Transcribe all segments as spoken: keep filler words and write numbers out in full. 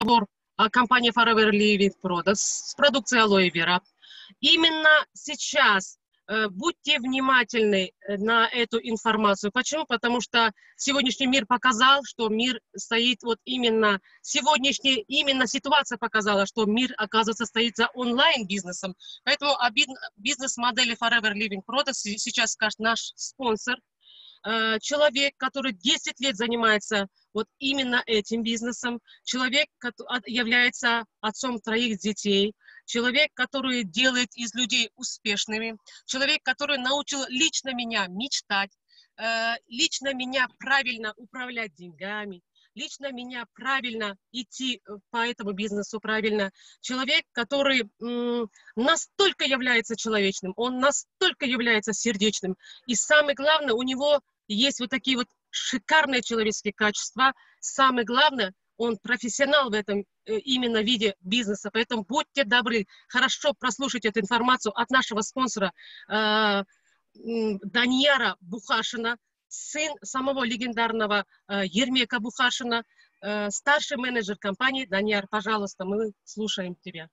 разговор о компании Forever Living Products с продукцией Aloe Vera. Именно сейчас э, будьте внимательны на эту информацию. Почему? Потому что сегодняшний мир показал, что мир стоит вот именно, сегодняшняя именно ситуация показала, что мир, оказывается, стоит за онлайн-бизнесом. Поэтому о бизнес-модели Forever Living Products сейчас скажет наш спонсор. Человек, который десять лет занимается вот именно этим бизнесом, человек, который является отцом троих детей, человек, который делает из людей успешными, человек, который научил лично меня мечтать, лично меня правильно управлять деньгами, лично меня правильно идти по этому бизнесу, правильно. Человек, который м, настолько является человечным, он настолько является сердечным. И самое главное, у него есть вот такие вот шикарные человеческие качества. Самое главное, он профессионал в этом именно виде бизнеса. Поэтому будьте добры, хорошо прослушайте эту информацию от нашего спонсора э, Данияра Бухашина, сын самого легендарного э, Ермека Бухашина, э, старший менеджер компании. Данияр, пожалуйста, мы слушаем тебя.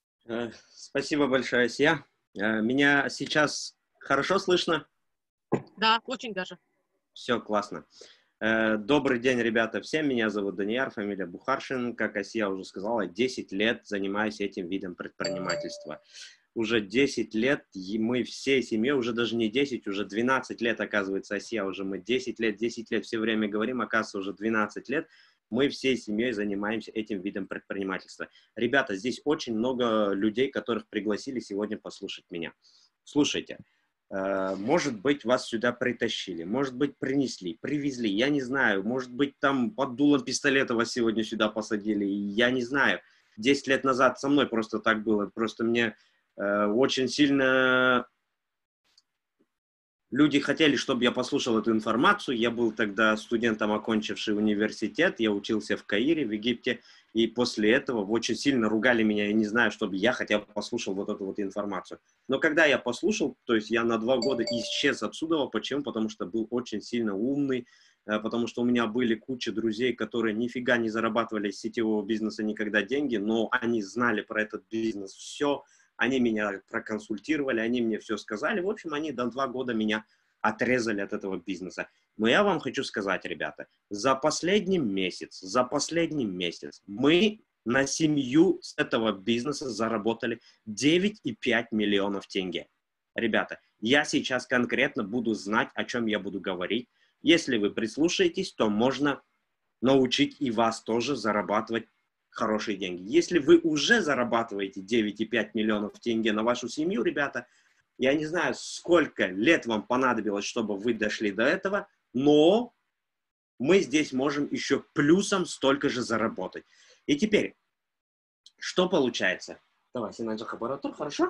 Спасибо большое, Асия. Меня сейчас хорошо слышно? Да, очень даже. Все, классно. Добрый день, ребята, всем. Меня зовут Данияр, фамилия Бухаршин. Как Асия уже сказала, десять лет занимаюсь этим видом предпринимательства. Уже десять лет, и мы всей семьей, уже даже не десять, уже двенадцать лет, оказывается, Асия, уже мы десять лет, десять лет все время говорим, оказывается, уже двенадцать лет. Мы всей семьей занимаемся этим видом предпринимательства. Ребята, здесь очень много людей, которых пригласили сегодня послушать меня. Слушайте. Может быть, вас сюда притащили, может быть, принесли, привезли, я не знаю, может быть, там под дулом пистолета вас сегодня сюда посадили, я не знаю. Десять лет назад со мной просто так было, просто мне э, очень сильно люди хотели, чтобы я послушал эту информацию. Я был тогда студентом, окончивший университет, я учился в Каире, в Египте, и после этого очень сильно ругали меня, я не знаю, чтобы я хотя бы послушал вот эту вот информацию. Но когда я послушал, то есть я на два года исчез отсюда. Почему? Потому что был очень сильно умный, потому что у меня были куча друзей, которые нифига не зарабатывали с сетевого бизнеса никогда деньги, но они знали про этот бизнес все, они меня проконсультировали, они мне все сказали. В общем, они до два года меня отрезали от этого бизнеса. Но я вам хочу сказать, ребята, за последний месяц, за последний месяц мы на семью с этого бизнеса заработали девять и пять миллионов тенге. Ребята, я сейчас конкретно буду знать, о чем я буду говорить. Если вы прислушаетесь, то можно научить и вас тоже зарабатывать хорошие деньги. Если вы уже зарабатываете девять и пять миллионов тенге на вашу семью, ребята, я не знаю, сколько лет вам понадобилось, чтобы вы дошли до этого, но мы здесь можем еще плюсом столько же заработать. И теперь, что получается? Давай, Синанджах аппаратур, хорошо?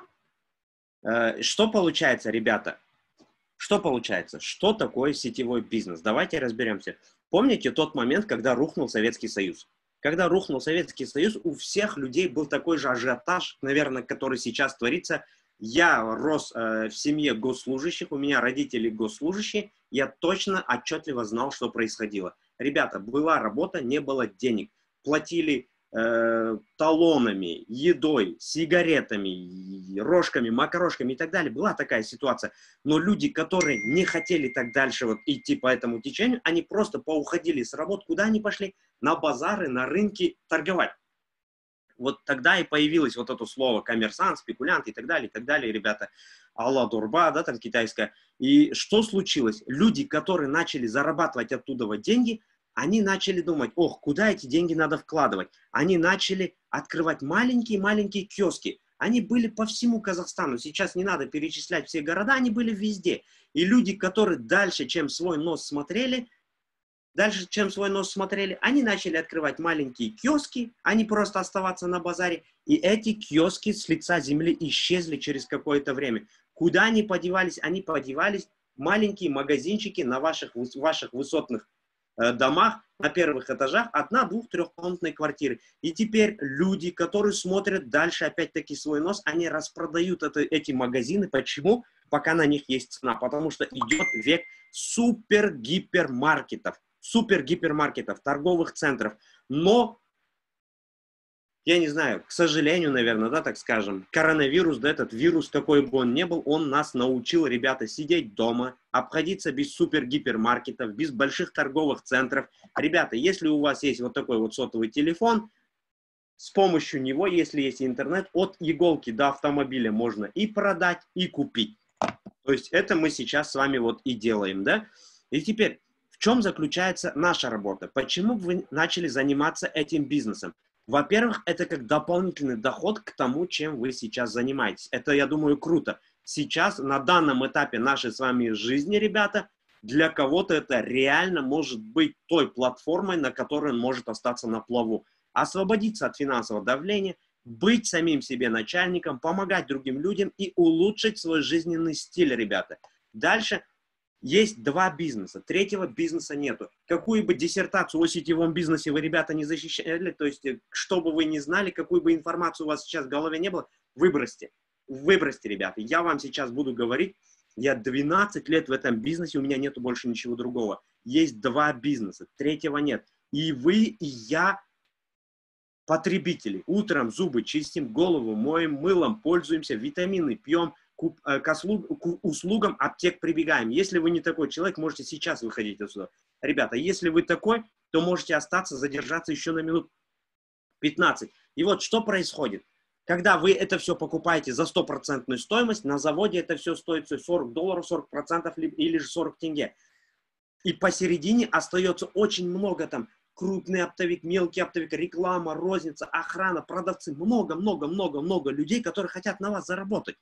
Э, что получается, ребята? Что получается? Что такое сетевой бизнес? Давайте разберемся. Помните тот момент, когда рухнул Советский Союз? Когда рухнул Советский Союз, у всех людей был такой же ажиотаж, наверное, который сейчас творится. Я рос э, в семье госслужащих, у меня родители госслужащие, я точно отчетливо знал, что происходило. Ребята, была работа, не было денег. Платили э, талонами, едой, сигаретами, рожками, макарошками и так далее. Была такая ситуация. Но люди, которые не хотели так дальше вот идти по этому течению, они просто поуходили с работ. Куда они пошли? На базары, на рынки торговать. Вот тогда и появилось вот это слово коммерсант, спекулянт и так далее, и так далее, ребята. Алла Дурба, да, там китайская. И что случилось? Люди, которые начали зарабатывать оттуда вот деньги, они начали думать, ох, куда эти деньги надо вкладывать? Они начали открывать маленькие-маленькие киоски. Они были по всему Казахстану. Сейчас не надо перечислять все города, они были везде. И люди, которые дальше, чем свой нос смотрели, Дальше, чем свой нос смотрели, они начали открывать маленькие киоски, а не просто оставаться на базаре. И эти киоски с лица земли исчезли через какое-то время. Куда они подевались? Они подевались в маленькие магазинчики на ваших, ваших высотных э, домах, на первых этажах, одна, двух, трехкомнатной квартиры. И теперь люди, которые смотрят дальше, опять-таки, свой нос, они распродают это, эти магазины. Почему? Пока на них есть цена. Потому что идет век супер-гипермаркетов. супер-гипермаркетов, торговых центров. Но я не знаю, к сожалению, наверное, да, так скажем, коронавирус, да, этот вирус, какой бы он ни был, он нас научил, ребята, сидеть дома, обходиться без супер-гипермаркетов, без больших торговых центров. Ребята, если у вас есть вот такой вот сотовый телефон, с помощью него, если есть интернет, от иголки до автомобиля можно и продать, и купить. То есть это мы сейчас с вами вот и делаем, да? И теперь, в чем заключается наша работа? Почему вы начали заниматься этим бизнесом? Во-первых, это как дополнительный доход к тому, чем вы сейчас занимаетесь. Это, я думаю, круто. Сейчас, на данном этапе нашей с вами жизни, ребята, для кого-то это реально может быть той платформой, на которой он может остаться на плаву. Освободиться от финансового давления, быть самим себе начальником, помогать другим людям и улучшить свой жизненный стиль, ребята. Дальше есть два бизнеса, третьего бизнеса нету. Какую бы диссертацию о сетевом бизнесе вы, ребята, не защищали, то есть, что бы вы ни знали, какую бы информацию у вас сейчас в голове не было, выбросьте. Выбросьте, ребята. Я вам сейчас буду говорить, я двенадцать лет в этом бизнесе, у меня нету больше ничего другого. Есть два бизнеса, третьего нет. И вы, и я потребители. Утром зубы чистим, голову моем мылом, пользуемся, витамины пьем, к, к, к услугам аптек прибегаем. Если вы не такой человек, можете сейчас выходить отсюда. Ребята, если вы такой, то можете остаться, задержаться еще на минут пятнадцать. И вот что происходит. Когда вы это все покупаете за стопроцентную стоимость, на заводе это все стоит сорок долларов, сорок процентов или же сорок тенге. И посередине остается очень много там крупный оптовик, мелкий оптовик, реклама, розница, охрана, продавцы. Много-много-много-много людей, которые хотят на вас заработать.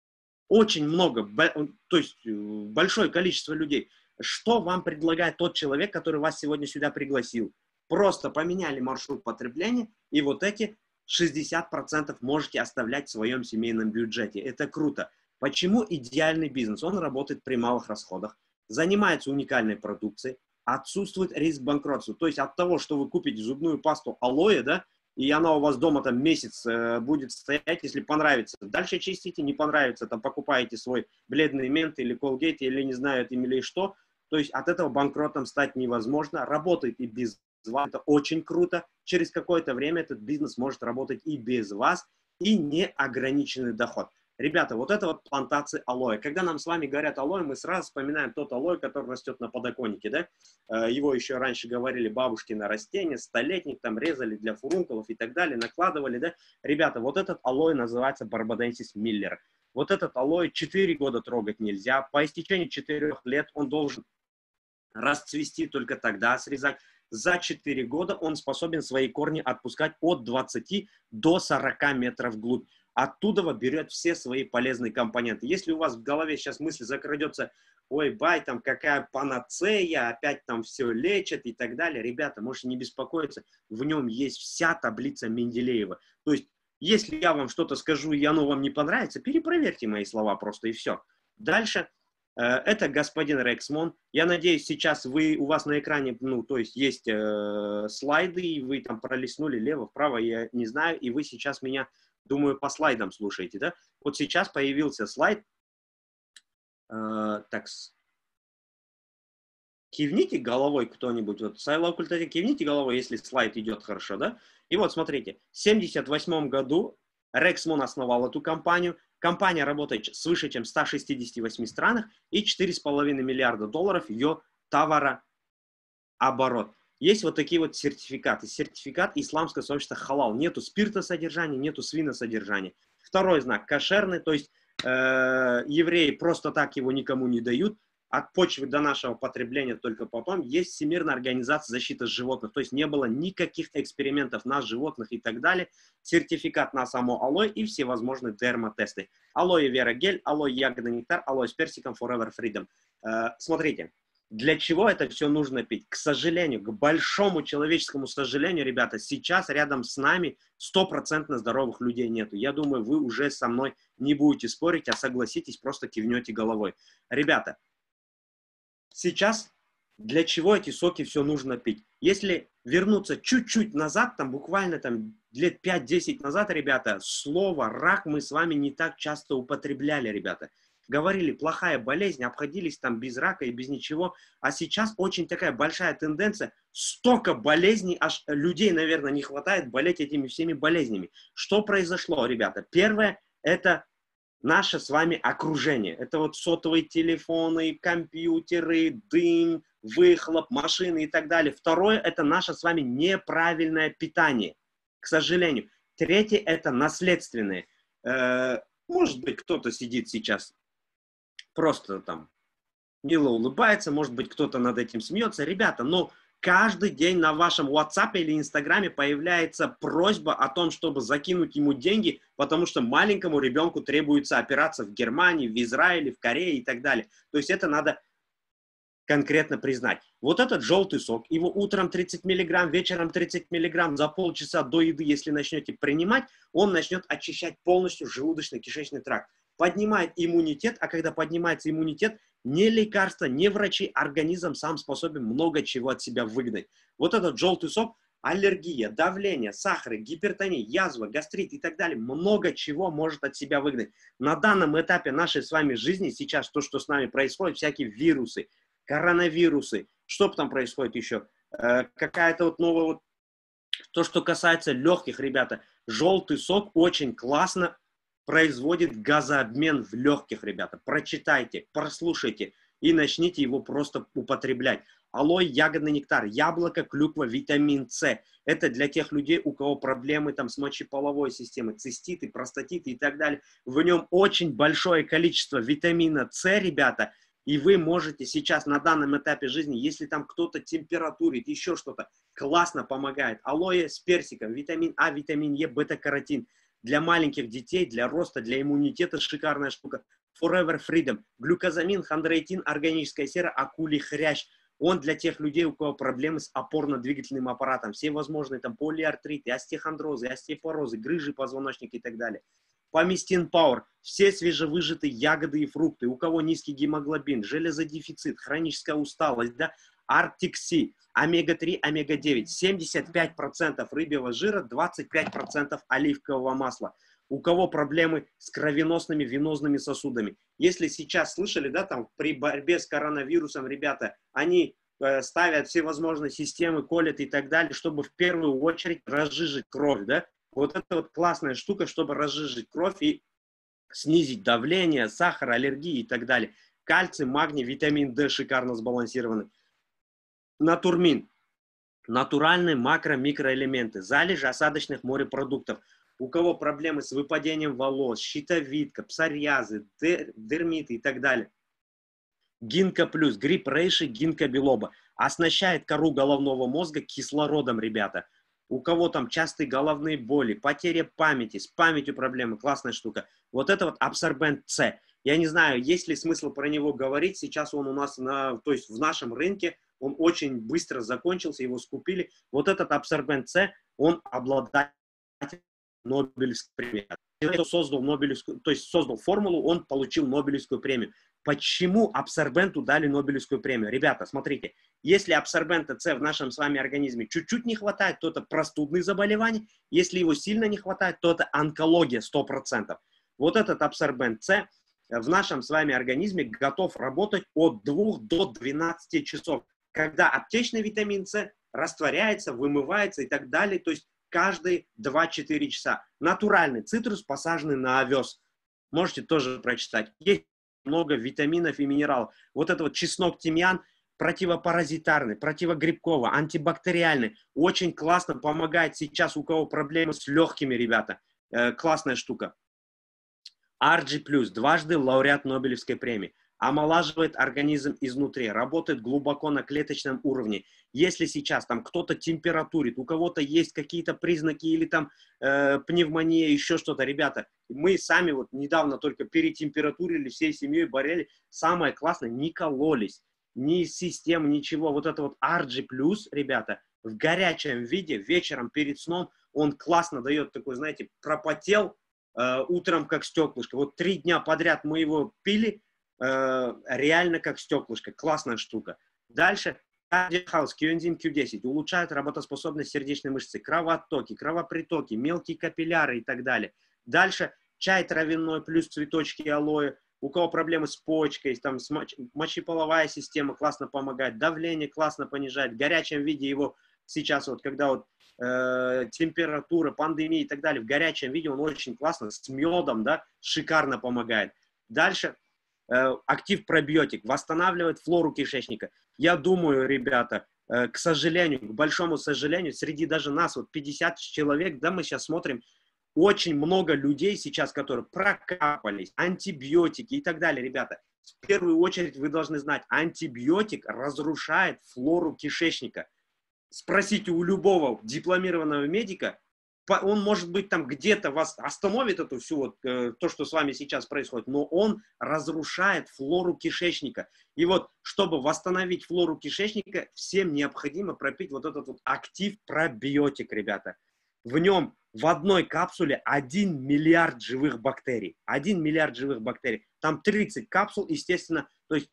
Очень много, то есть большое количество людей. Что вам предлагает тот человек, который вас сегодня сюда пригласил? Просто поменяли маршрут потребления, и вот эти шестьдесят процентов можете оставлять в своем семейном бюджете. Это круто. Почему идеальный бизнес? Он работает при малых расходах, занимается уникальной продукцией, отсутствует риск банкротства. То есть от того, что вы купите зубную пасту алоэ, да, и она у вас дома там месяц э, будет стоять, если понравится. Дальше чистите, не понравится, там покупаете свой бледный мент или колгейт, или не знаю, или что. То есть от этого банкротом стать невозможно. Работает и без вас. Это очень круто. Через какое-то время этот бизнес может работать и без вас, и неограниченный доход. Ребята, вот это вот плантации алоэ. Когда нам с вами говорят алоэ, мы сразу вспоминаем тот алоэ, который растет на подоконнике, да? Его еще раньше говорили бабушкино растение, столетник, там резали для фурункулов и так далее, накладывали, да? Ребята, вот этот алоэ называется Барбаденсис миллер. Вот этот алоэ четыре года трогать нельзя. По истечении четырёх лет он должен расцвести, только тогда срезать. За четыре года он способен свои корни отпускать от двадцати до сорока метров вглубь. Оттуда берет все свои полезные компоненты. Если у вас в голове сейчас мысль закрадется, ой, бай, там какая панацея, опять там все лечат и так далее. Ребята, можете не беспокоиться, в нем есть вся таблица Менделеева. То есть, если я вам что-то скажу, и оно вам не понравится, перепроверьте мои слова просто и все. Дальше, э, это господин Рексмон. Я надеюсь, сейчас вы, у вас на экране, ну, то есть, есть э, слайды, и вы там пролистнули лево, вправо, я не знаю, и вы сейчас меня... Думаю, по слайдам слушаете, да? Вот сейчас появился слайд. Э, так, кивните головой кто-нибудь. Вот, Сайлау Культари, кивните головой, если слайд идет хорошо, да? И вот, смотрите, в семьдесят восьмом году Рексмон основал эту компанию. Компания работает свыше, чем в ста шестидесяти восьми странах, и четыре с половиной миллиарда долларов ее товарооборот. Есть вот такие вот сертификаты. Сертификат исламского сообщества халал. Нету спиртосодержания, нету свиносодержания. Второй знак кошерный, то есть э, евреи просто так его никому не дают. От почвы до нашего потребления только потом. Есть Всемирная организация защиты животных. То есть не было никаких экспериментов на животных и так далее. Сертификат на само алоэ и всевозможные дермотесты. Алоэ вера гель, алоэ ягодный нектар, алоэ с персиком Forever Freedom. Э, смотрите. Для чего это все нужно пить? К сожалению, к большому человеческому сожалению, ребята, сейчас рядом с нами стопроцентно здоровых людей нету. Я думаю, вы уже со мной не будете спорить, а согласитесь, просто кивнете головой. Ребята, сейчас для чего эти соки все нужно пить? Если вернуться чуть-чуть назад, там буквально там лет пять-десять назад, ребята, слово «рак» мы с вами не так часто употребляли, ребята. говорили, плохая болезнь, обходились там без рака и без ничего. А сейчас очень такая большая тенденция, столько болезней, аж людей, наверное, не хватает болеть этими всеми болезнями. Что произошло, ребята? Первое, это наше с вами окружение. Это вот сотовые телефоны, компьютеры, дым, выхлоп, машины и так далее. Второе, это наше с вами неправильное питание, к сожалению. Третье, это наследственное. Э, может быть, кто-то сидит сейчас просто там мило улыбается, может быть, кто-то над этим смеется. Ребята, но каждый день на вашем WhatsApp или Инстаграме появляется просьба о том, чтобы закинуть ему деньги, потому что маленькому ребенку требуется операция в Германии, в Израиле, в Корее и так далее. То есть это надо конкретно признать. Вот этот желтый сок, его утром тридцать миллиграмм, вечером тридцать миллиграмм, за полчаса до еды, если начнете принимать, он начнет очищать полностью желудочно-кишечный тракт. Поднимает иммунитет, а когда поднимается иммунитет, ни лекарства, ни врачи, организм сам способен много чего от себя выгнать. Вот этот желтый сок, аллергия, давление, сахар, гипертония, язва, гастрит и так далее, много чего может от себя выгнать. На данном этапе нашей с вами жизни сейчас то, что с нами происходит, всякие вирусы, коронавирусы, что там происходит еще, э, какая-то вот новая, вот, то, что касается легких, ребята, желтый сок очень классно производит газообмен в легких, ребята. Прочитайте, прослушайте и начните его просто употреблять. Алоэ, ягодный нектар, яблоко, клюква, витамин С. Это для тех людей, у кого проблемы там с мочеполовой системой, циститы, простатиты и так далее. В нем очень большое количество витамина С, ребята. И вы можете сейчас на данном этапе жизни, если там кто-то температурит, еще что-то, классно помогает. Алоэ с персиком, витамин А, витамин Е, бета-каротин. Для маленьких детей, для роста, для иммунитета шикарная штука. Forever Freedom, глюкозамин, хондроитин, органическая сера, акулий хрящ. Он для тех людей, у кого проблемы с опорно-двигательным аппаратом. Все возможные там полиартриты, остеохондрозы, остеопорозы, грыжи позвоночника и так далее. Поместин Power, все свежевыжатые ягоды и фрукты, у кого низкий гемоглобин, железодефицит, хроническая усталость, да, Arctic Sea, омега три, омега девять, семьдесят пять процентов рыбьего жира, двадцать пять процентов оливкового масла. У кого проблемы с кровеносными венозными сосудами. Если сейчас слышали, да, там при борьбе с коронавирусом, ребята, они э, ставят всевозможные системы, колят и так далее, чтобы в первую очередь разжижить кровь, да. Вот это вот классная штука, чтобы разжижить кровь и снизить давление, сахар, аллергии и так далее. Кальций, магний, витамин D шикарно сбалансированы. Натурмин. Натуральные макро-микроэлементы. Залежи осадочных морепродуктов. У кого проблемы с выпадением волос, щитовидка, псориазы, дер, дермиты и так далее. Гинка плюс, гриб рейши, гинка билоба. Оснащает кору головного мозга кислородом, ребята. У кого там частые головные боли, потеря памяти, с памятью проблемы, классная штука. Вот это вот абсорбент С. Я не знаю, есть ли смысл про него говорить. Сейчас он у нас, на, то есть в нашем рынке, он очень быстро закончился, его скупили. Вот этот абсорбент С, он обладает Нобелевской премией. Кто создал Нобелевскую, то есть создал формулу, он получил Нобелевскую премию. Почему абсорбенту дали Нобелевскую премию? Ребята, смотрите, если абсорбента С в нашем с вами организме чуть-чуть не хватает, то это простудные заболевания. Если его сильно не хватает, то это онкология сто процентов. Вот этот абсорбент С в нашем с вами организме готов работать от двух до двенадцати часов, когда аптечный витамин С растворяется, вымывается и так далее, то есть каждые два-четыре часа. Натуральный цитрус, посаженный на овес. Можете тоже прочитать. Есть много витаминов и минералов. Вот это вот чеснок, тимьян противопаразитарный, противогрибковый, антибактериальный. Очень классно помогает сейчас, у кого проблемы с легкими, ребята. Э, классная штука. ар джи плюс, дважды лауреат Нобелевской премии. Омолаживает организм изнутри, работает глубоко на клеточном уровне. Если сейчас там кто-то температурит, у кого-то есть какие-то признаки или там э, пневмония, еще что-то, ребята, мы сами вот недавно только перетемпературили, всей семьей болели, самое классное, не кололись, ни систем, ничего. Вот это вот ар джи плюс, ребята, в горячем виде, вечером перед сном, он классно дает такой, знаете, пропотел э, утром как стеклышко. Вот три дня подряд мы его пили, реально как стеклышко. Классная штука. Дальше. Кардиохаус, коэнзим кью десять улучшает работоспособность сердечной мышцы, кровооттоки, кровопритоки, мелкие капилляры и так далее. Дальше. Чай травяной плюс цветочки алоэ у кого проблемы с почкой, там, с моч мочеполовая система классно помогает, давление классно понижает, в горячем виде его сейчас, вот когда вот э, температура, пандемия и так далее, в горячем виде он очень классно, с медом, да, шикарно помогает. Дальше э, актив пробиотик, восстанавливает флору кишечника. Я думаю, ребята, э, к сожалению, к большому сожалению, среди даже нас, вот пятьдесят человек, да, мы сейчас смотрим, очень много людей сейчас, которые прокапались, антибиотики и так далее, ребята. В первую очередь вы должны знать, антибиотик разрушает флору кишечника. Спросите у любого дипломированного медика, он, может быть, там где-то вас остановит эту всю вот, э, то, что с вами сейчас происходит, но он разрушает флору кишечника. И вот, чтобы восстановить флору кишечника, всем необходимо пропить вот этот вот актив пробиотик, ребята. В нем в одной капсуле один миллиард живых бактерий. один миллиард живых бактерий. Там тридцать капсул, естественно, то есть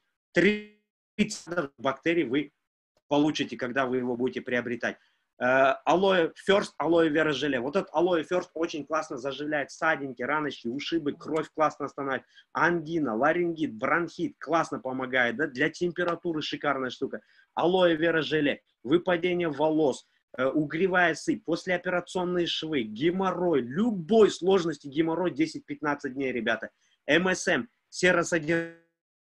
тридцать бактерий вы получите, когда вы его будете приобретать. Алоэ First, алоэ вера желе. Вот этот алоэ First очень классно заживляет ссадинки, раночки, ушибы, кровь классно останавливает. Ангина, ларингит, бронхит классно помогает. Да? Для температуры шикарная штука. Алоэ вера желе. Выпадение волос, угревая сыпь, послеоперационные швы, геморрой, любой сложности геморрой десять-пятнадцать дней, ребята. эм эс эм, серосодержащий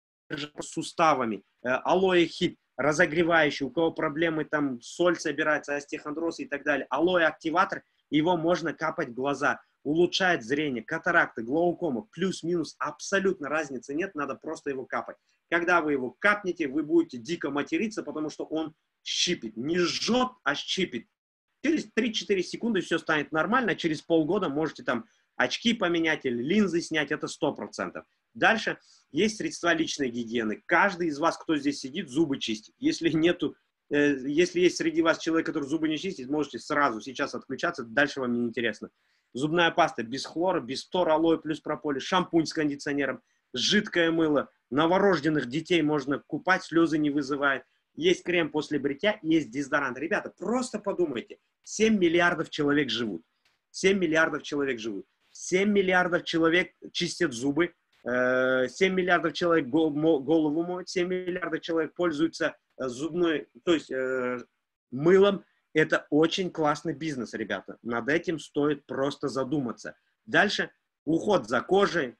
с суставами, алоэ хит, разогревающий, у кого проблемы, там соль собирается, остеохондроз и так далее. Алоэ активатор, его можно капать в глаза, улучшает зрение, катаракты, глаукома, плюс-минус, абсолютно разницы нет, надо просто его капать. Когда вы его капнете, вы будете дико материться, потому что он щипит, не жжет, а щипит. Через три-четыре секунды все станет нормально, через полгода можете там очки поменять или линзы снять, это сто процентов. Дальше есть средства личной гигиены. Каждый из вас, кто здесь сидит, зубы чистит. Если нету, э, если есть среди вас человек, который зубы не чистит, можете сразу сейчас отключаться, дальше вам не интересно. Зубная паста без хлора, без тора, алоэ плюс прополис, шампунь с кондиционером, жидкое мыло. Новорожденных детей можно купать, слезы не вызывает. Есть крем после бритья, есть дезодорант. Ребята, просто подумайте. семь миллиардов человек живут. семь миллиардов человек живут. семь миллиардов человек чистят зубы. семь миллиардов человек голову моют. семь миллиардов человек пользуются зубной, то есть э, мылом. Это очень классный бизнес, ребята. Над этим стоит просто задуматься. Дальше уход за кожей.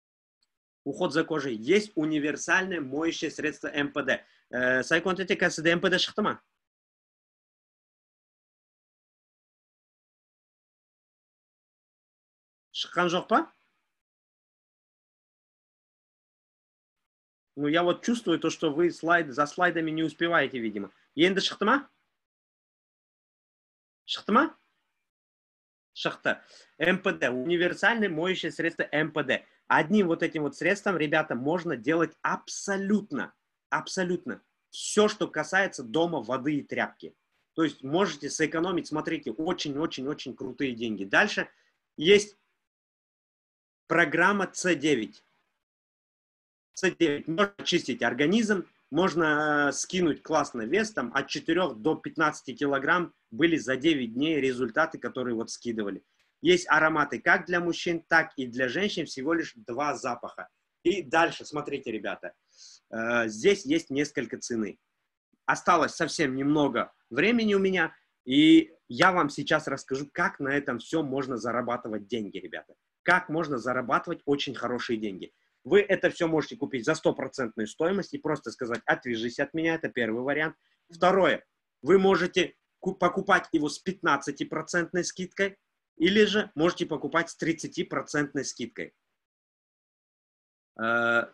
Уход за кожей. Есть универсальное моющее средство эм пэ дэ. Сайконтете кәсіде эм пэ дэ шықты ма? Шыққан жоқ па? Ну, я вот чувствую то, что вы слайд, за слайдами не успеваете, видимо. Енді шықты ма? Шықты ма? Шықты. эм пэ дэ. Универсальное моющее средство эм пэ дэ. Одним вот этим вот средством, ребята, можно делать абсолютно, абсолютно все, что касается дома, воды и тряпки. То есть можете сэкономить, смотрите, очень-очень-очень крутые деньги. Дальше есть программа С девять. С девять. Можно очистить организм, можно скинуть классно вес, там от четырёх до пятнадцати килограмм были за девять дней результаты, которые вот скидывали. Есть ароматы как для мужчин, так и для женщин, всего лишь два запаха. И дальше, смотрите, ребята, э, здесь есть несколько цены. Осталось совсем немного времени у меня, и я вам сейчас расскажу, как на этом все можно зарабатывать деньги, ребята. Как можно зарабатывать очень хорошие деньги. Вы это все можете купить за стопроцентную стоимость и просто сказать: отвяжись от меня, это первый вариант. Второе, вы можете покупать его с пятнадцатипроцентной скидкой, или же можете покупать с тридцатипроцентной скидкой. С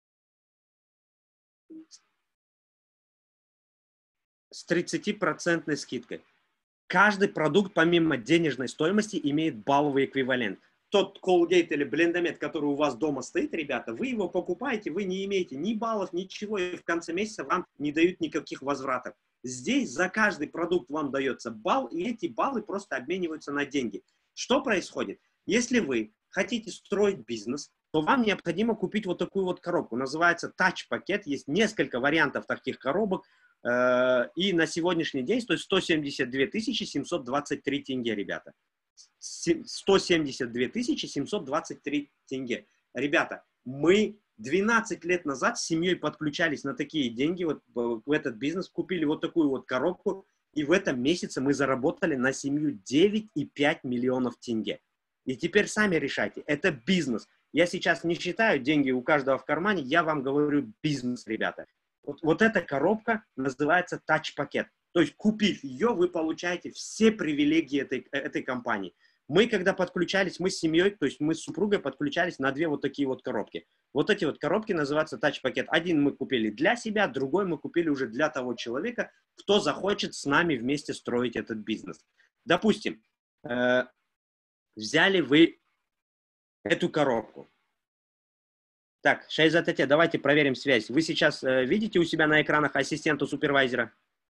тридцатипроцентной скидкой. Каждый продукт, помимо денежной стоимости, имеет балловый эквивалент. Тот Colgate или Blendamед, который у вас дома стоит, ребята, вы его покупаете, вы не имеете ни баллов, ничего, и в конце месяца вам не дают никаких возвратов. Здесь за каждый продукт вам дается балл, и эти баллы просто обмениваются на деньги. Что происходит? Если вы хотите строить бизнес, то вам необходимо купить вот такую вот коробку. Называется Touch-пакет. Есть несколько вариантов таких коробок. И на сегодняшний день стоит сто семьдесят две тысячи семьсот двадцать три тенге, ребята. сто семьдесят две тысячи семьсот двадцать три тенге. Ребята, мы двенадцать лет назад с семьей подключались на такие деньги, вот в этот бизнес, купили вот такую вот коробку, и в этом месяце мы заработали на семью девять и пять миллионов тенге. И теперь сами решайте, это бизнес. Я сейчас не считаю деньги у каждого в кармане, я вам говорю бизнес, ребята. Вот, вот эта коробка называется тач-пакет. То есть, купив ее, вы получаете все привилегии этой, этой компании. Мы, когда подключались, мы с семьей, то есть мы с супругой подключались на две вот такие вот коробки. Вот эти вот коробки называются тач-пакет. Один мы купили для себя, другой мы купили уже для того человека, кто захочет с нами вместе строить этот бизнес. Допустим, э, взяли вы эту коробку. Так, Шайзат Ате, давайте проверим связь. Вы сейчас э, видите у себя на экранах ассистента супервайзера?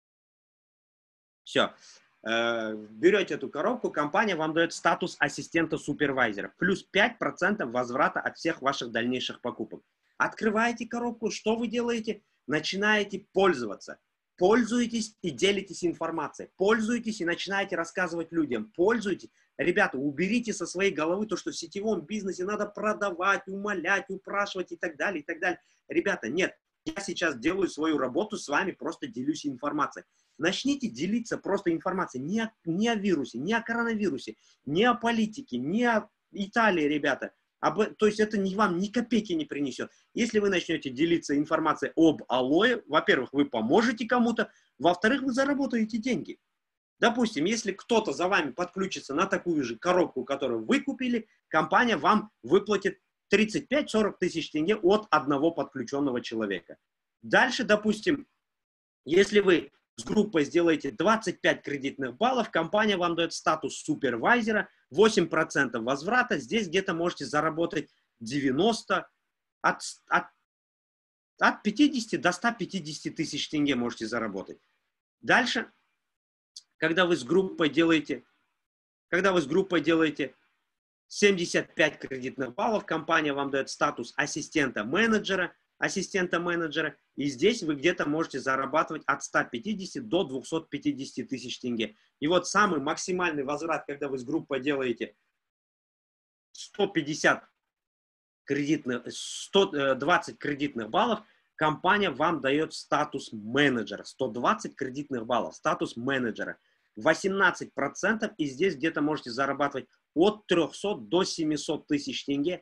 Все. Э, берете эту коробку, компания вам дает статус ассистента супервайзера. Плюс пять процентов возврата от всех ваших дальнейших покупок. Открываете коробку, что вы делаете? Начинаете пользоваться. Пользуетесь и делитесь информацией. Пользуетесь и начинаете рассказывать людям. Пользуйтесь. Ребята, уберите со своей головы то, что в сетевом бизнесе надо продавать, умолять, упрашивать и так далее, и так далее. Ребята, нет. Я сейчас делаю свою работу с вами, просто делюсь информацией. Начните делиться просто информацией не о, не о вирусе, не о коронавирусе, не о политике, не о Италии, ребята. Об, то есть это не, вам ни копейки не принесет. Если вы начнете делиться информацией об алоэ, во-первых, вы поможете кому-то, во-вторых, вы заработаете деньги. Допустим, если кто-то за вами подключится на такую же коробку, которую вы купили, компания вам выплатит тридцать пять сорок тысяч тенге от одного подключенного человека. Дальше, допустим, если вы с группой сделаете двадцать пять кредитных баллов, компания вам дает статус супервайзера, восемь процентов возврата, здесь где-то можете заработать девяносто, от, от, от пятидесяти до ста пятидесяти тысяч тенге можете заработать. Дальше, когда вы с группой делаете, когда вы с группой делаете семьдесят пять кредитных баллов, компания вам дает статус ассистента-менеджера, ассистента-менеджера, и здесь вы где-то можете зарабатывать от ста пятидесяти до двухсот пятидесяти тысяч тенге. И вот самый максимальный возврат, когда вы с группой делаете сто пятьдесят кредитных, сто двадцать кредитных баллов, компания вам дает статус менеджера, сто двадцать кредитных баллов, статус менеджера, восемнадцать процентов, и здесь где-то можете зарабатывать от трёхсот до семисот тысяч тенге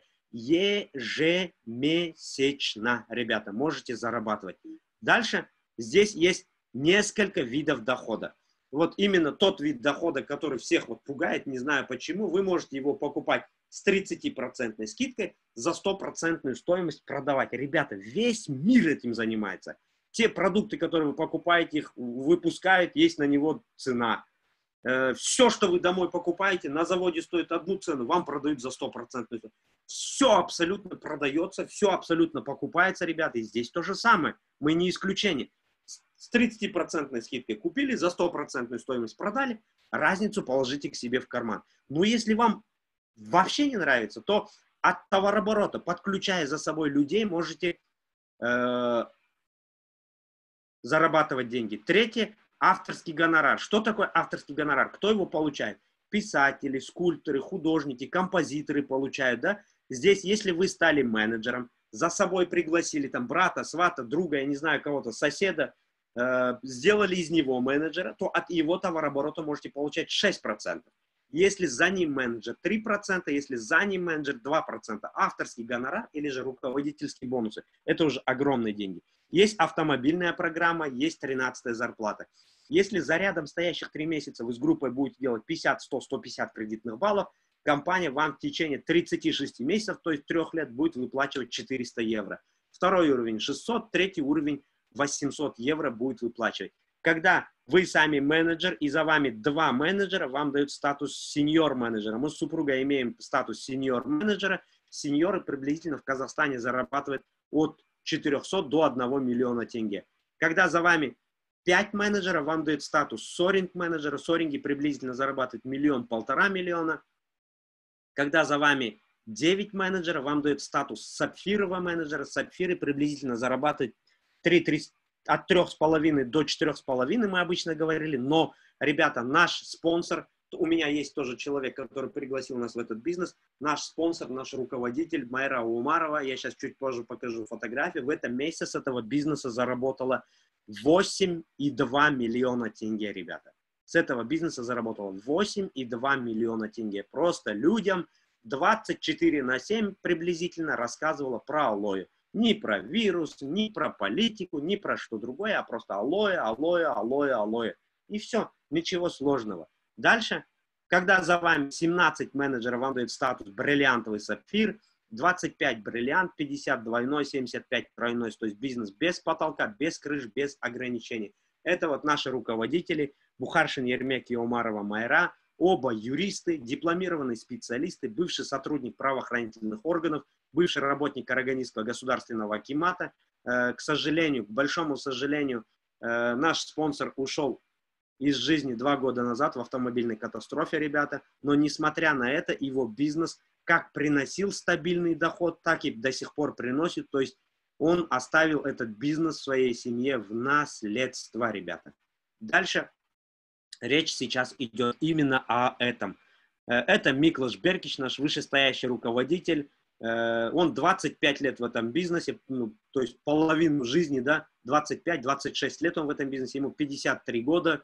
ежемесячно, ребята, можете зарабатывать. Дальше здесь есть несколько видов дохода. Вот именно тот вид дохода, который всех вот пугает, не знаю почему, вы можете его покупать с тридцатипроцентной скидкой, за стопроцентную стоимость продавать. Ребята, весь мир этим занимается. Те продукты, которые вы покупаете, их выпускают, есть на него цена. Все, что вы домой покупаете, на заводе стоит одну цену, вам продают за стопроцентную цену. Все абсолютно продается, все абсолютно покупается, ребята. И здесь то же самое. Мы не исключение. С тридцатипроцентной скидкой купили, за стопроцентную стоимость продали, разницу положите к себе в карман. Но если вам вообще не нравится, то от товарооборота, подключая за собой людей, можете э, зарабатывать деньги. Третье. Авторский гонорар. Что такое авторский гонорар? Кто его получает? Писатели, скульпторы, художники, композиторы получают, да? Здесь, если вы стали менеджером, за собой пригласили там брата, свата, друга, я не знаю, кого-то, соседа, э, сделали из него менеджера, то от его товарооборота можете получать шесть процентов. Если за ним менеджер три процента, если за ним менеджер два процента. Авторский гонорар или же руководительские бонусы. Это уже огромные деньги. Есть автомобильная программа, есть тринадцатая зарплата. Если за рядом стоящих три месяца вы с группой будете делать пятьдесят, сто, сто пятьдесят кредитных баллов, компания вам в течение тридцати шести месяцев, то есть трех лет, будет выплачивать четыреста евро. Второй уровень шестьсот, третий уровень восемьсот евро будет выплачивать. Когда вы сами менеджер и за вами два менеджера, вам дают статус сеньор-менеджера. Мы с супругой имеем статус сеньор-менеджера. Сеньоры приблизительно в Казахстане зарабатывают от четырёхсот до одного миллиона тенге. Когда за вами пять менеджеров, вам дают статус соринг-менеджера. Соринги приблизительно зарабатывают миллион-полтора миллиона. Когда за вами девять менеджеров, вам дают статус сапфирового менеджера. Сапфиры приблизительно зарабатывают три, три, от трёх с половиной до четырёх с половиной, мы обычно говорили. Но, ребята, наш спонсор У меня есть тоже человек, который пригласил нас в этот бизнес. Наш спонсор, наш руководитель Майра Умарова. Я сейчас чуть позже покажу фотографии. В этом месяце с этого бизнеса заработала восемь и два миллиона тенге, ребята. С этого бизнеса заработала восемь и два миллиона тенге. Просто людям двадцать четыре на семь приблизительно рассказывала про алоэ. Ни про вирус, ни про политику, ни про что другое, а просто алоэ, алоэ, алоэ, алоэ. И все, ничего сложного. Дальше, когда за вами семнадцать менеджеров, вам дают статус бриллиантовый сапфир, двадцать пять бриллиант, пятьдесят двойной, семьдесят пять тройной, то есть бизнес без потолка, без крыш, без ограничений. Это вот наши руководители, Бухаршин Ермек и Омарова Майра, оба юристы, дипломированные специалисты, бывший сотрудник правоохранительных органов, бывший работник Караганинского государственного акимата. Э, к сожалению, к большому сожалению, э, наш спонсор ушел из жизни два года назад в автомобильной катастрофе, ребята. Но несмотря на это, его бизнес как приносил стабильный доход, так и до сих пор приносит. То есть он оставил этот бизнес своей семье в наследство, ребята. Дальше речь сейчас идет именно о этом. Это Миклаш Беркич, наш вышестоящий руководитель. Он двадцать пять лет в этом бизнесе, ну, то есть половину жизни, да, двадцать пять — двадцать шесть лет он в этом бизнесе, ему пятьдесят три года.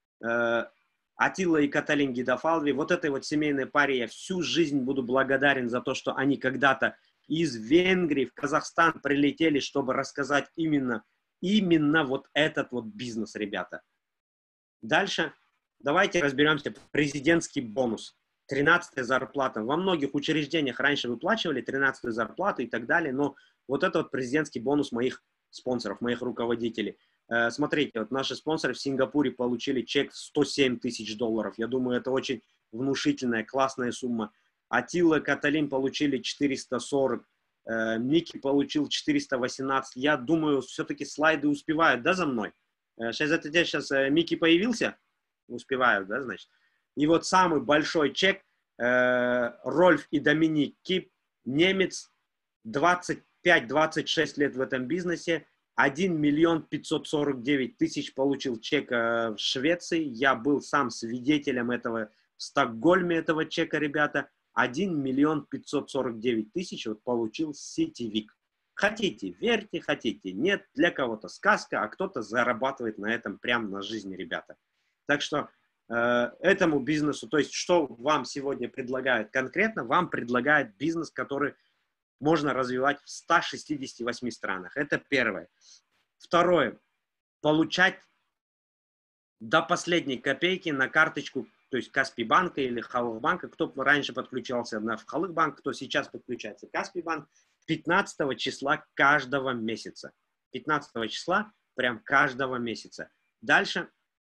Атилла и Каталин Гидафалви, вот этой вот семейной паре я всю жизнь буду благодарен за то, что они когда-то из Венгрии в Казахстан прилетели, чтобы рассказать именно, именно вот этот вот бизнес, ребята. Дальше давайте разберемся. Президентский бонус. тринадцатая зарплата. Во многих учреждениях раньше выплачивали тринадцатую зарплату и так далее, но вот это вот президентский бонус моих спонсоров, моих руководителей. Смотрите, вот наши спонсоры в Сингапуре получили чек в сто семь тысяч долларов. Я думаю, это очень внушительная, классная сумма. Атилла и Каталин получили четыреста сорок. Микки получил четыреста восемнадцать. Я думаю, все-таки слайды успевают, да, за мной? Сейчас это где сейчас Микки появился? Успевают, да, значит? И вот самый большой чек. Рольф и Доминик Кип, немец, двадцать пять — двадцать шесть лет в этом бизнесе. один миллион пятьсот сорок девять тысяч получил чек э, в Швеции. Я был сам свидетелем этого в Стокгольме, этого чека, ребята. один миллион пятьсот сорок девять тысяч вот получил сетевик. Хотите, верьте, хотите, нет. Для кого-то сказка, а кто-то зарабатывает на этом прямо на жизни, ребята. Так что э, этому бизнесу, то есть что вам сегодня предлагают конкретно, вам предлагает бизнес, который можно развивать в ста шестидесяти восьми странах. Это первое. Второе. Получать до последней копейки на карточку, то есть Каспий банка или Халых банка, кто раньше подключался на Халых банк, кто сейчас подключается Каспий банк, пятнадцатого числа каждого месяца. пятнадцатого числа прям каждого месяца. Дальше.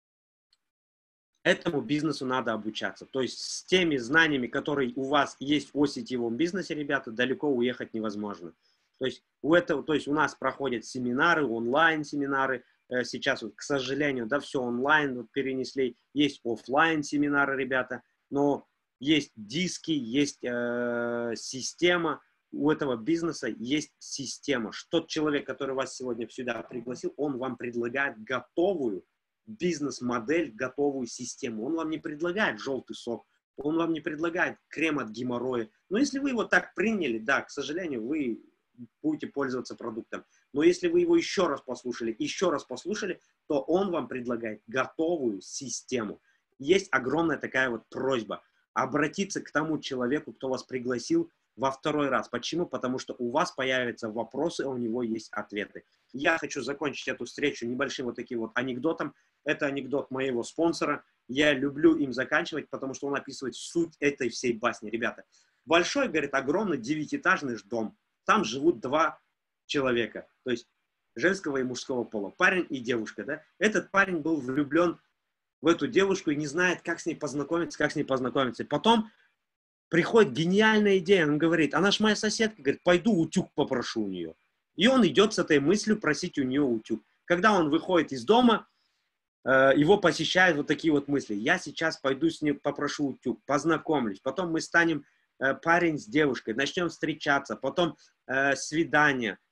Этому бизнесу надо обучаться. То есть с теми знаниями, которые у вас есть о сетевом бизнесе, ребята, далеко уехать невозможно. То есть у этого, то есть у нас проходят семинары, онлайн-семинары. Сейчас, вот, к сожалению, да, все онлайн вот, перенесли. Есть офлайн семинары, ребята. Но есть диски, есть э, система. У этого бизнеса есть система. Что тот человек, который вас сегодня сюда пригласил, он вам предлагает готовую бизнес-модель, готовую систему. Он вам не предлагает желтый сок, он вам не предлагает крем от геморроя. Но если вы его так приняли, да, к сожалению, вы будете пользоваться продуктом. Но если вы его еще раз послушали, еще раз послушали, то он вам предлагает готовую систему. Есть огромная такая вот просьба обратиться к тому человеку, кто вас пригласил во второй раз. Почему? Потому что у вас появятся вопросы, а у него есть ответы. Я хочу закончить эту встречу небольшим вот таким вот анекдотом. Это анекдот моего спонсора. Я люблю им заканчивать, потому что он описывает суть этой всей басни. Ребята, большой, говорит, огромный девятиэтажный дом. Там живут два человека, то есть женского и мужского пола. Парень и девушка, да? Этот парень был влюблен в эту девушку и не знает, как с ней познакомиться, как с ней познакомиться. И потом приходит гениальная идея. Он говорит, она ж моя соседка, говорит, пойду утюг попрошу у нее. И он идет с этой мыслью просить у нее утюг. Когда он выходит из дома, его посещают вот такие вот мысли. Я сейчас пойду с ней попрошу утюг, познакомлюсь. Потом мы станем парень с девушкой, начнем встречаться. Потом свидание,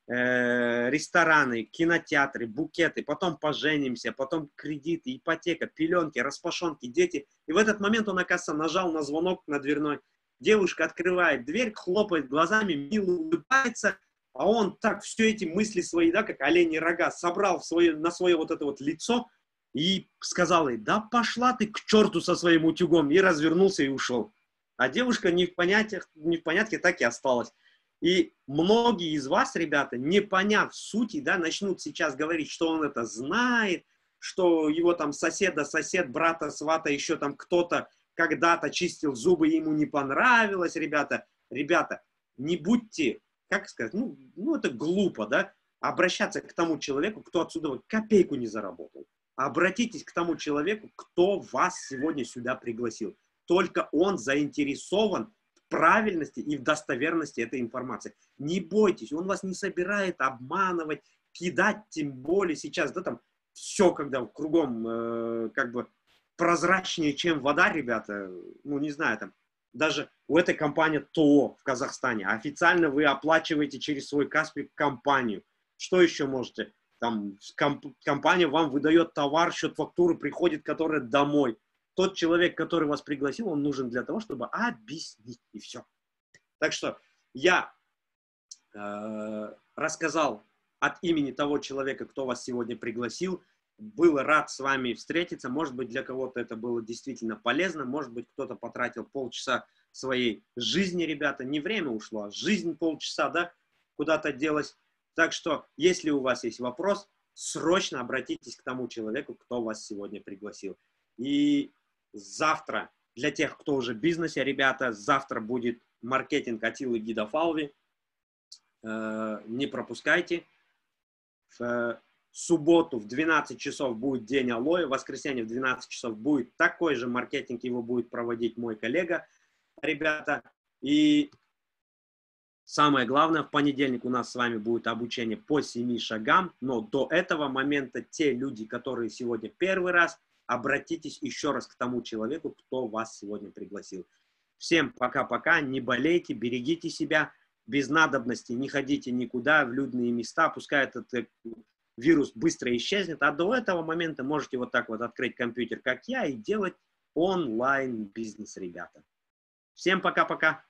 э, рестораны, кинотеатры, букеты, потом поженимся, потом кредиты, ипотека, пеленки, распашонки, дети. И в этот момент он, оказывается, нажал на звонок на дверной. Девушка открывает дверь, хлопает глазами, мило улыбается, а он так все эти мысли свои, да, как оленьи рога, собрал в свое, на свое вот это вот лицо и сказал ей: да пошла ты к черту со своим утюгом, и развернулся и ушел. А девушка не в понятиях, не в понятке так и осталась. И многие из вас, ребята, не поняв сути, да, начнут сейчас говорить, что он это знает, что его там соседа, сосед, брата, свата, еще там кто-то когда-то чистил зубы, ему не понравилось, ребята. Ребята, не будьте, как сказать, ну, ну это глупо, да, обращаться к тому человеку, кто отсюда копейку не заработал. Обратитесь к тому человеку, кто вас сегодня сюда пригласил. Только он заинтересован в правильности и в достоверности этой информации. Не бойтесь, он вас не собирает обманывать, кидать, тем более сейчас, да, там все, когда кругом э, как бы прозрачнее, чем вода, ребята, ну, не знаю, там, даже у этой компании ТО в Казахстане, официально вы оплачиваете через свой Каспи компанию. Что еще можете? Там комп компания вам выдает товар, счет фактуры приходит, который домой. Тот человек, который вас пригласил, он нужен для того, чтобы объяснить, и все. Так что я э, рассказал от имени того человека, кто вас сегодня пригласил. Был рад с вами встретиться. Может быть, для кого-то это было действительно полезно. Может быть, кто-то потратил полчаса своей жизни, ребята. Не время ушло, а жизнь полчаса, да, куда-то делась. Так что, если у вас есть вопрос, срочно обратитесь к тому человеку, кто вас сегодня пригласил. И завтра, для тех, кто уже в бизнесе, ребята, завтра будет маркетинг Атилы Гидафалви. Э, не пропускайте. В субботу в двенадцать часов будет день алоэ, в воскресенье в двенадцать часов будет такой же маркетинг, его будет проводить мой коллега, ребята. И самое главное, в понедельник у нас с вами будет обучение по семи шагам, но до этого момента те люди, которые сегодня первый раз, обратитесь еще раз к тому человеку, кто вас сегодня пригласил. Всем пока-пока, не болейте, берегите себя, без надобности не ходите никуда в людные места, пускай этот вирус быстро исчезнет, а до этого момента можете вот так вот открыть компьютер, как я, и делать онлайн-бизнес, ребята. Всем пока-пока.